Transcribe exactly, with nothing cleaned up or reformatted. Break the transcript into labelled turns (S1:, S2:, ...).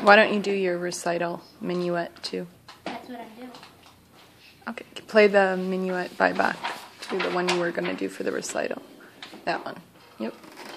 S1: Why don't you do your recital minuet too?
S2: That's what I'm doing.
S1: Okay, play the minuet by Bach to the one you were going to do for the recital. That one. Yep.